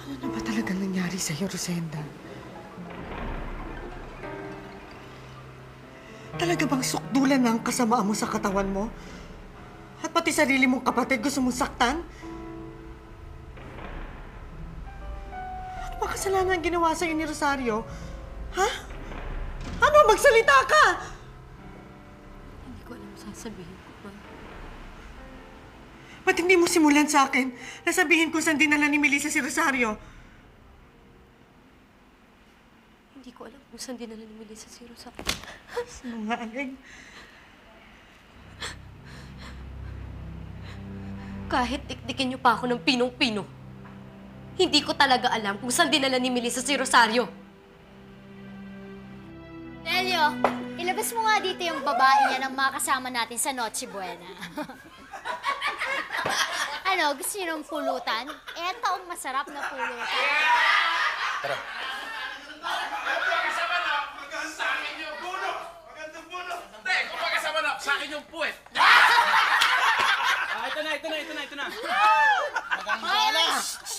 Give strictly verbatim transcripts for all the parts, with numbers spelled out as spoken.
Ano ba talagang nangyari sa'yo, Rosenda? Talaga bang sukdulan ng kasamaan mo sa katawan mo? At pati sarili mong kapatid gusto mong saktan? Ano ba kasalanan ang ginawa sa'yo ni Rosario? Ha? Ano? Magsalita ka! Hindi ko alam sasabihin ko pa. Ba't hindi mo simulan sa akin? Nasabihin ko saan dinala ni Melissa si Rosario. Hindi ko alam kung saan dinala ni Melissa si Rosario. Sinungaling. Kahit tiktikin niyo pa ako ng pinong-pino, hindi ko talaga alam kung saan dinala ni Melissa si Rosario. Nelio, ilabas mo nga dito yung babae niya ng mga kasama natin sa Noche Buena. Ano, gusto niyo ng pulutan? Eto ang masarap na pulutan. Tara. Sa akin yung puno! Magandang puno! Hindi, kung magkasama na, sa akin yung puwet! Ah, ito na, ito na, ito na, ito na. Ay, ay,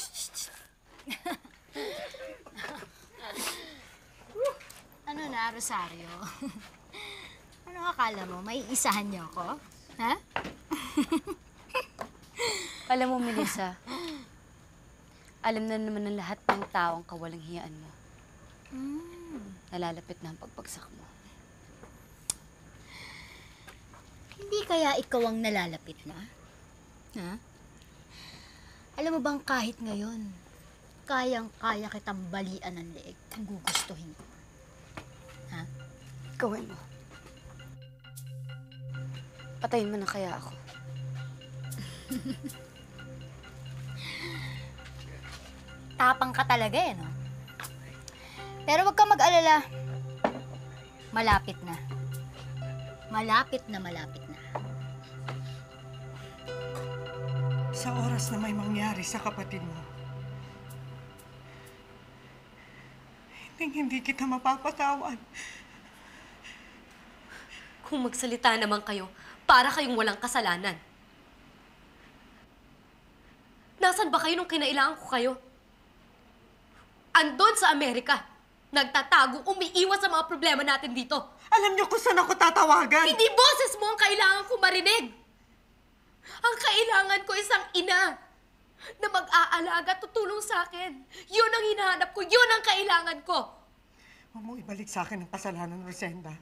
Ano na, Rosario? Ano akala mo? May isahan niyo ako? Ha? Alam mo, Melissa, alam na naman ng lahat ng taong kawalang hiyaan mo. Mm. Nalalapit na ang pagbagsak mo. Hindi kaya ikaw ang nalalapit na? Ha? Alam mo bang kahit ngayon, kayang-kaya kitang balian ng leeg kung gugustuhin ko. Ha? Gawin mo. Patayin mo na kaya ako. Tapang ka talaga eh, no? Pero huwag kang mag-alala. Malapit na. Malapit na malapit na. Sa oras na may mangyari sa kapatid mo, hindi hindi kita mapapatawad. Kung magsalita naman kayo, para kayong walang kasalanan. Nasaan ba kayo nung kinailangan ko kayo? Andon sa Amerika. Nagtatago, umiiwas sa mga problema natin dito. Alam niyo kung saan ako tatawagan. Hindi boses mo ang kailangan ko marinig. Ang kailangan ko isang ina na mag-aalaga at tutulong sa akin. Yun ang hinahanap ko, yun ang kailangan ko. Huwag mo ibalik sa akin ang kasalanan, Rosenda.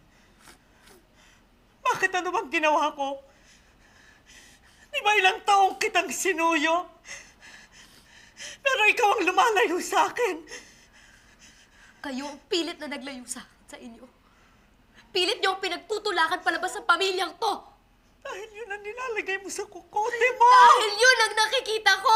Bakit ano bang ginawa ko? Di ba ilang taong kitang sinuyo? Pero ikaw ang lumalayo sa akin. Kayo ang pilit na naglayo sa akin sa inyo. Pilit niyo ang pinagtutulakan palabas sa pamilyang to. Dahil yun ang nilalagay mo sa kukote mo. Dahil yun ang nakikita ko.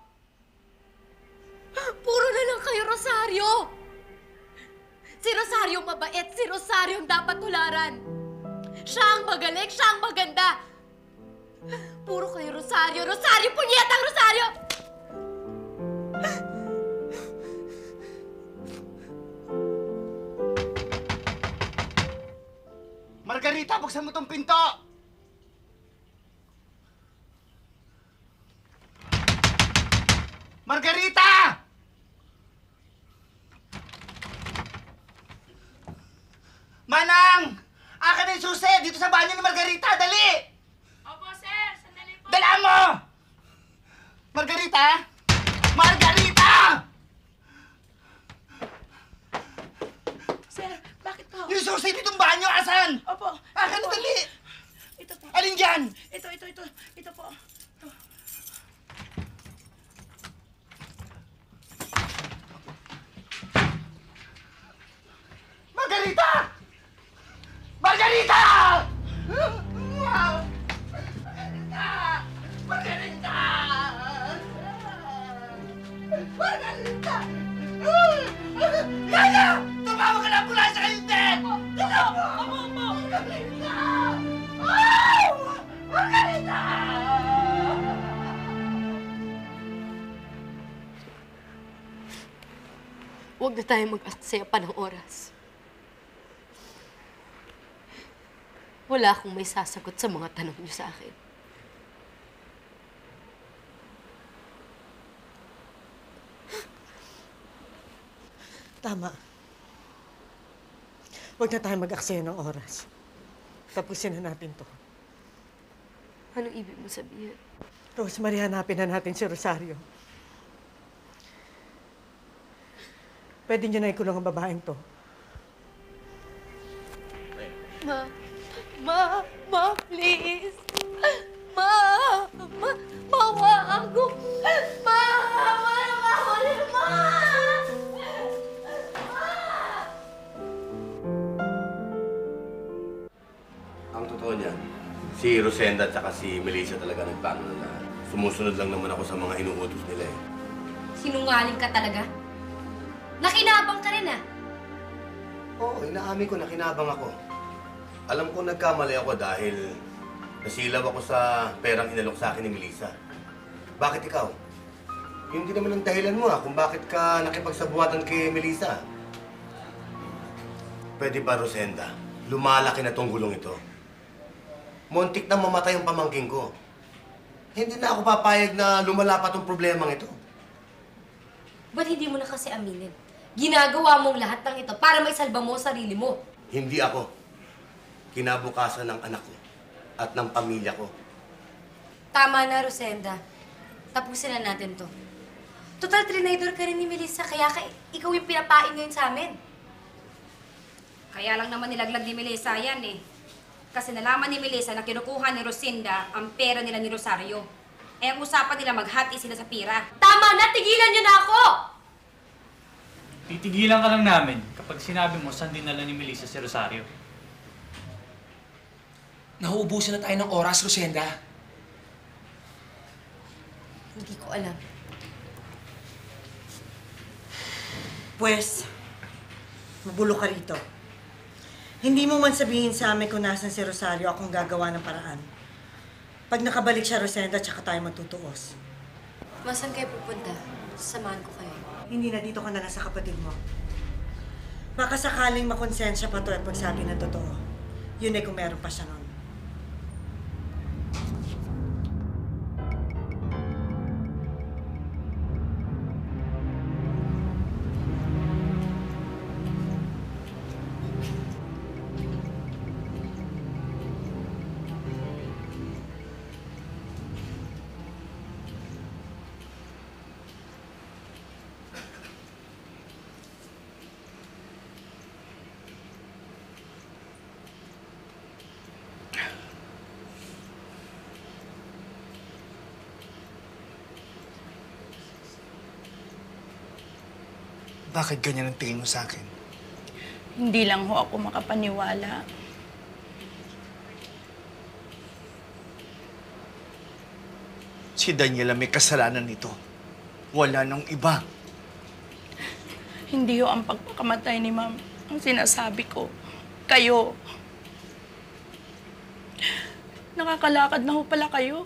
Puro na lang kayo, Rosario. Si Rosario mabait, si Rosario ang dapat tularan. Siya ang magaling, siya ang maganda. Puro kayo, Rosario. Rosario, punyetang Rosario! Margarita, buksan mo tong pinto! Margarita! Manang! Akin na yung susi! Dito sa banyo ni Margarita! Dali! Opo, sir. Sandali po. Dala mo! Margarita! Margarita! Sir, bakit po? Yung susi ditong banyo, asan? Opo. Akin na, Opo. dali! Ito po. Alin dyan? Ito, ito, ito. Ito po. Ito. Margarita! Margarita! Margarita! Margarita! Margarita! Kaya! Tumawag ka ng ambulansya kayo, Ted! Dito! Opo, opo! Margarita! Ay! Margarita! Huwag na tayo mag-aksaya pa ng oras. Wala akong may sasagot sa mga tanong niyo sa akin. Tama. Huwag na tayo mag-aksaya ng oras. Tapusin na natin to. Anong ibig mo sabihin? Rosemary, hanapin na natin si Rosario. Pwede niyo na ikulong ang babaeng to. Ma, ma, ma, please. Ma, ma, mawa ako. Ma, wala ka ako rin, ma. Ang totoo niyan, si Rosenda at saka si Melissa talaga nagplano na lahat. Sumusunod lang naman ako sa mga inuutos nila eh. Sinungaling ka talaga? Nakinabang ka rin ah. Oo, inaamin ko na kinabang ako. Alam ko nagkamali ako dahil nasilaw ako sa perang inalok sa akin ni Melissa. Bakit ikaw? Yun din naman ang dahilan mo ah, kung bakit ka nakipagsabuhatan kay Melissa. Pwede ba, Rosenda? Lumalaki na tong gulong ito. Muntik na mamatay ang pamangking ko. Hindi na ako papayag na lumala pa tong problemang ito. Ba't hindi mo na kasi aminin? Ginagawa mong lahat ng ito para maisalba mo ang sarili mo. Hindi ako. Kinabukasan ng anak ko at ng pamilya ko. Tama na, Rosenda. Tapusin na natin to. Total, trinidor ka rin ni Melissa, kaya ka, ikaw yung pinapain ngayon sa amin. Kaya lang naman nilaglag ni Melissa yan eh. Kasi nalaman ni Melissa na kinukuha ni Rosinda ang pera nila ni Rosario. Eh, ang usapan nila maghati sila sa pira. Tama na! Tigilan niyo na ako! Titigilan ka lang namin kapag sinabi mo saan dinala ni Melissa si Rosario. Nauubusan na tayo ng oras, Rosenda. Hindi ko alam. Pwes, mabulo ka rito. Hindi mo man sabihin sa amin kung nasan si Rosario, akong gagawa ng paraan. Pag nakabalik siya, Rosenda, tsaka tayo magtutuos. Masan kayo pupunta? Samahan ko kayo. Hindi na, dito ka na lang sa kapatid mo. Baka sakaling makonsensya pa to at magsabi ng totoo. Yun ay kung meron pa siya nun. Bakit ganyan ang tingin mo sa akin? Hindi lang ho ako makapaniwala. Si Daniela may kasalanan nito. Wala nang iba. Hindi ho ang pagpakamatay ni Ma'am ang sinasabi ko. Kayo. Nakakalakad na ho pala kayo.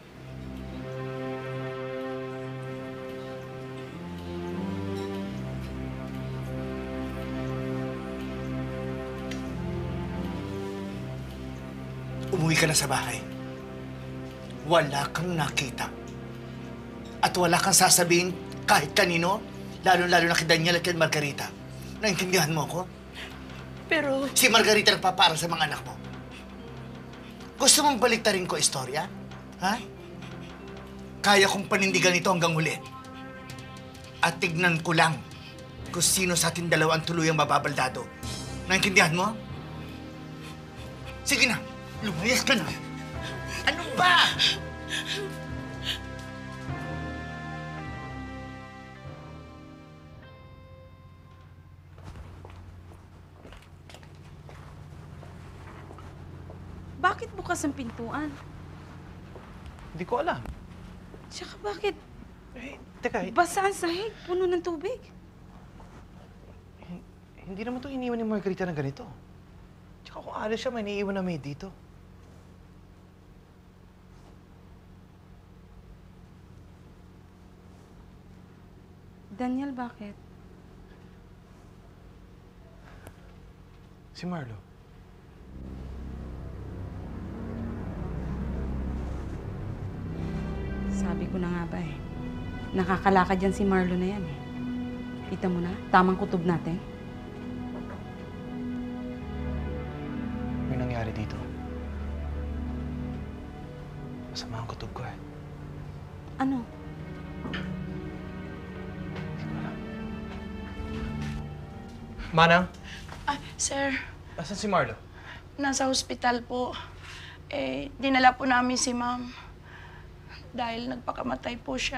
Umuwi ka na sa bahay. Wala kang nakita. At wala kang sasabihin kahit kanino, lalo-lalo na kay Daniel at kay Margarita. Naintindihan mo ako? Pero... Si Margarita nagpapara sa mga anak mo. Gusto mong baliktarin ko istorya? Ha? Kaya kong panindigan ito hanggang huli. At tignan ko lang kung sino sa ating dalawa ang tuluyang mababaldado. Naintindihan mo? Sige na, lumayas ka na. Ano ba? Bakit bukas ang pintuan? Hindi ko alam. Tsaka bakit Eh, teka, basa ang sahig, puno ng tubig? hin- hindi naman to iniwan ni Margarita ng ganito. Tsaka kung alis siya, may iniiwan na maid dito. Daniel, bakit? Si Marlo. Sabi ko na nga ba eh. Nakakalakad yan si Marlo na yan eh. Kita mo na, tamang kutob natin. May nangyari dito. Masama ang kutob ko eh. Ano? Manang, Ah, sir, asan si Marlo? nasa hospital po. Eh, dinala po namin si ma'am. Dahil nagpakamatay po siya.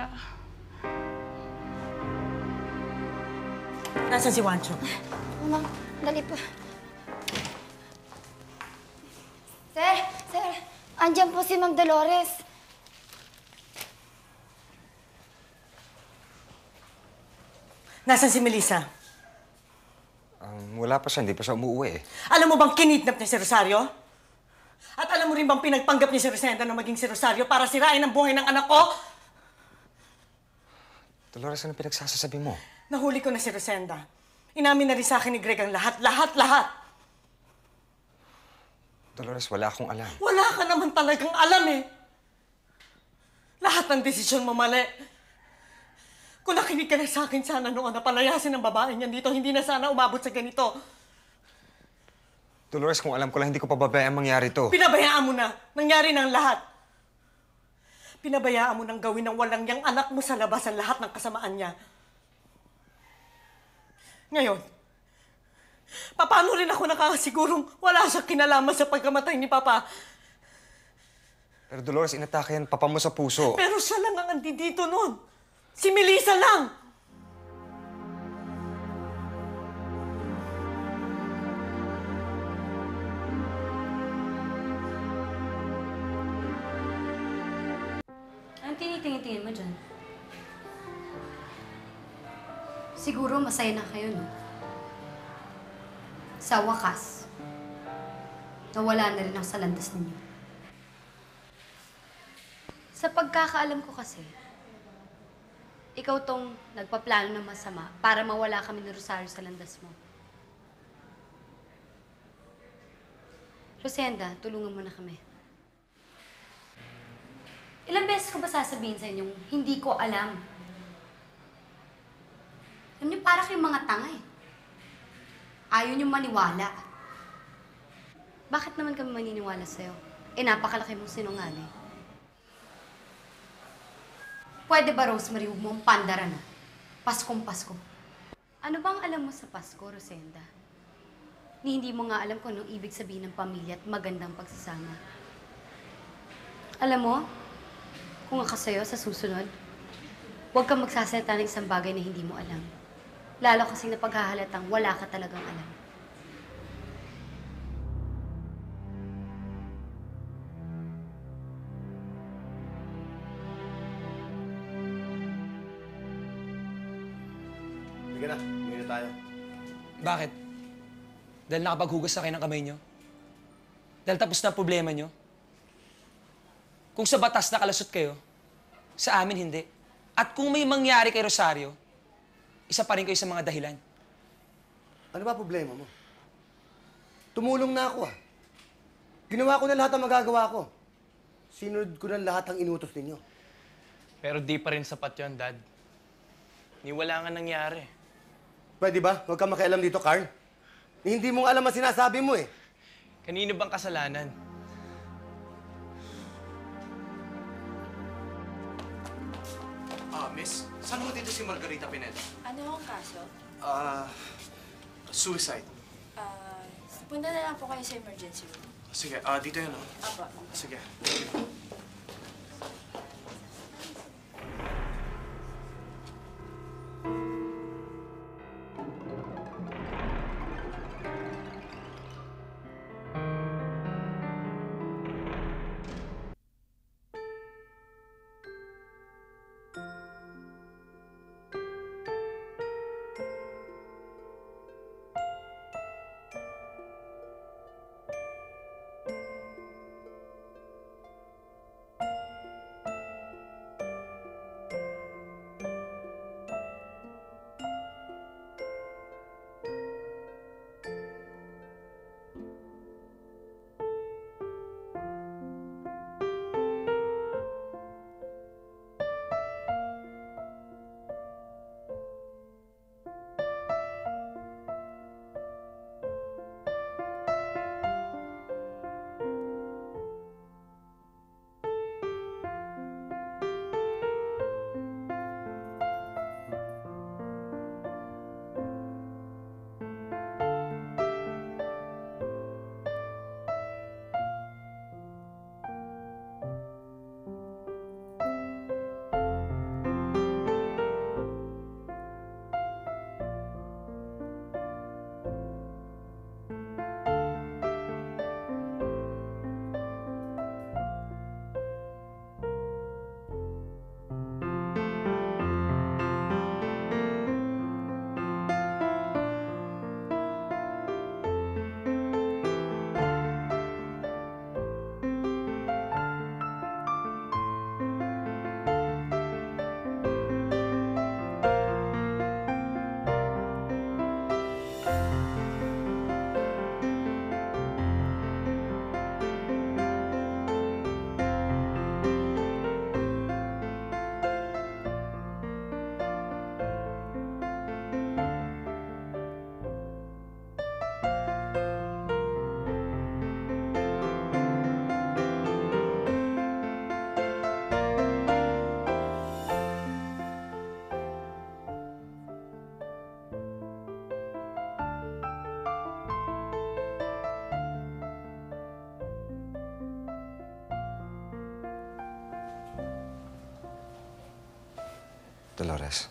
Nasaan si Wancho? Ma'am, dali po. Sir, sir, andyan po si Ma'am Dolores. Nasaan si Melissa? Um, wala pa siya, hindi pa siya umuwi eh. Alam mo bang kinidnap niya si Rosario? At alam mo rin bang pinagpanggap niya si Rosenda na maging si Rosario para sirain ang buhay ng anak ko? Dolores, ano pinagsasasabi mo? Nahuli ko na si Rosenda. Inamin na rin sa akin ni Greg ang lahat, lahat, lahat. Dolores, wala akong alam. Wala ka naman talagang alam eh. Lahat ng desisyon mo mali. Kung nakinig ka na sa akin sana noon na palayasin ang babaeng yan dito, hindi na sana umabot sa ganito. Dolores, kung alam ko lang, hindi ko pababayaan mangyari to. Pinabayaan mo na. Nangyari ng lahat. Pinabayaan mo nang gawin ng walang yang anak mo sa labas ang lahat ng kasamaan niya. Ngayon, paano rin ako nakakasigurong wala siyang kinalaman sa pagkamatay ni Papa? Pero Dolores, inatake yan papa mo sa puso. Pero siya lang ang andito noon. Si Melissa lang! Anong tinitingin-tingin mo dyan? Siguro masaya na kayo, no? Sa wakas, nawala na rin ang salandas ninyo. Sa pagkakaalam ko kasi, ikaw tong nagpaplano ng masama para mawala kami ni Rosario sa landas mo. Rosenda, tulungan mo na kami. Ilang beses ko ba sasabihin sa inyong hindi ko alam? Alam niyo, para kayong mga tanga eh. Ayaw niyo maniwala. Bakit naman kami maniniwala sa'yo? Eh, napakalaki mong sinungaling. Pwede ba, Rosemary, huwag mo ang pandara na? Paskong Pasko. Ano bang alam mo sa Pasko, Rosenda? Ni hindi mo nga alam kung anong ibig sabihin ng pamilya at magandang pagsasama. Alam mo, kung ako sa'yo sa susunod, huwag kang magsasalita ng isang bagay na hindi mo alam. Lalo kasing napaghahalatang wala ka talagang alam. Sige na, umuwi na tayo. Bakit? Dahil nakapaghugas na kayo ng kamay nyo? Dahil tapos na ang problema nyo? Kung sa batas nakalasot kayo, sa amin hindi. At kung may mangyari kay Rosario, isa pa rin kayo sa mga dahilan. Ano ba problema mo? Tumulong na ako ah. Ginawa ko na lahat ang magagawa ko. Sinunod ko na lahat ang inutos ninyo. Pero di pa rin sapat yun, Dad. Ni wala nga nangyari. Pwede ba? Huwag kang makialam dito, Carl. Eh, hindi mo alam ang sinasabi mo eh. Kanino bang kasalanan? Ah, miss, saan mo dito si Margarita Pineda? Ano ang kaso? Ah, suicide. Ah, punta na lang po kayo sa emergency room. Sige, ah, dito yun, oh. Apo. Sige. Dolores.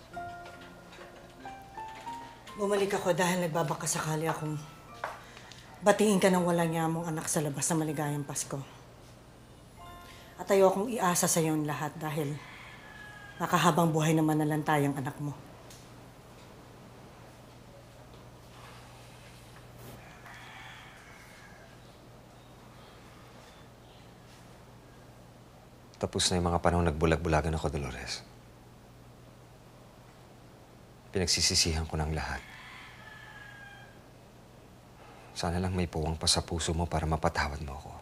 Bumalik ako dahil nagbabakasakali akong batiin ka ng walang yamong anak sa labas na maligayang Pasko. At ayokong iasa sa yung lahat dahil nakahabang buhay naman na lang tayong anak mo. Tapos na yung mga panahon nagbulag-bulagan ako, Dolores. Pinagsisisihan ko ng lahat. Sana lang may puwang pa sa puso mo para mapatawad mo ako.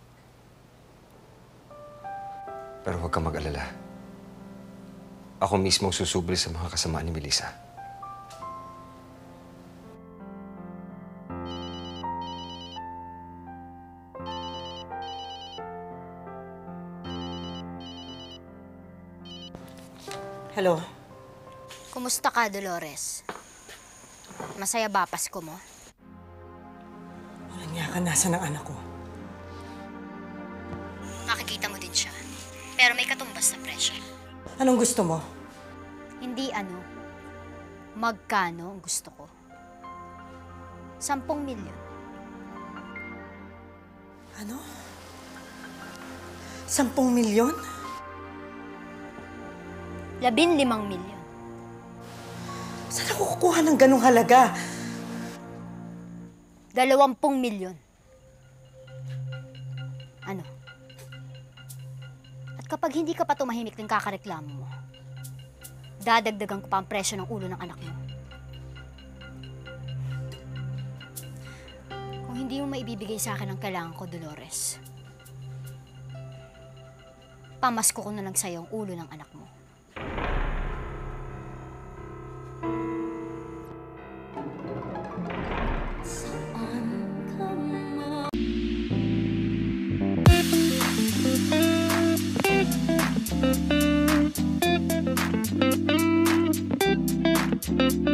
Pero huwag kang mag-alala. Ako mismo ang susubli sa mga kasamaan ni Melissa. Hello? Kumusta ka, Dolores? Masaya ba Pasko mo? Walang niya ka, nasa ng anak ko. Nakikita mo din siya. Pero may katumbas na presyo. Anong gusto mo? Hindi ano. Magkano ang gusto ko? Sampung milyon. Ano? Sampung milyon? Labin limang milyon. Saan ako kukuha ng ganong halaga? Dalawampung milyon. Ano? At kapag hindi ka pa tumahimik ng kakareklamo mo, dadagdagan ko pa ang presyo ng ulo ng anak mo. Kung hindi mo maibibigay sa akin ang kailangan ko, Dolores, pamasko ko na lang sa'yo ang ulo ng anak mo. Thank you.